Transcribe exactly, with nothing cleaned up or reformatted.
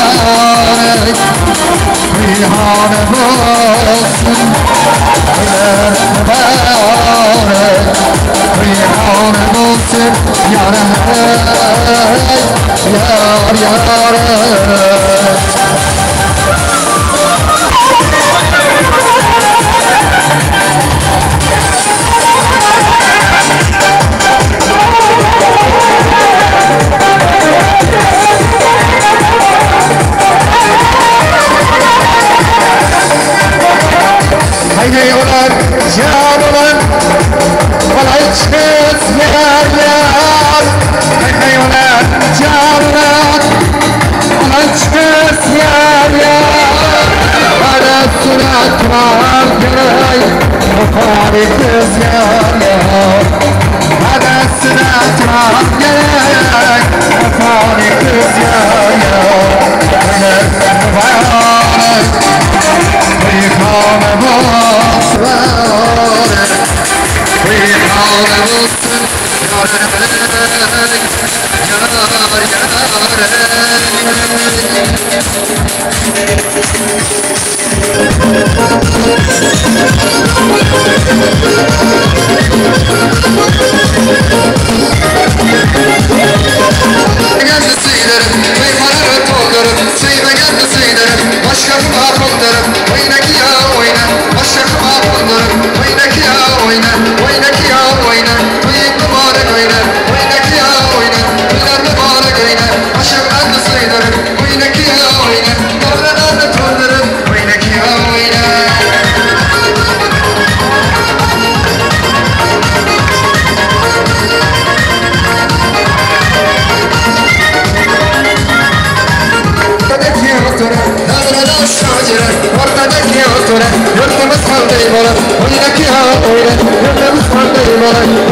mübarek Rihane olsun Öyle mübarek Rihane olsun Yar yar yar Haydi ulan, can ulan, olay çıkız yer yer. Haydi ulan, can ulan, olay çıkız yer yer. Bana surat var gel, muhari kız yer yer. Bana surat var gel, muhari kız yer yer. Öyle mübarek, Rihane olsun Rihane olsun Geldi seylerim, meyvanları doldurur Seyme geldi seylerim, başka bir kondurur Oyna ki ya oyna, başka bir kondurur Oyna ki ya oyna, oyna ki ya oyna Oyun mübarek oyna, oyna ki ya oyna Oynar mübarek oyna, başka bir seylerim Oyna ki ya oyna, davrananı doldurur Oyna ki ya oyna Ortadaki oturan, yurdumuz kaldı iboran Oynaki ha oyna, yurdumuz kaldı iboran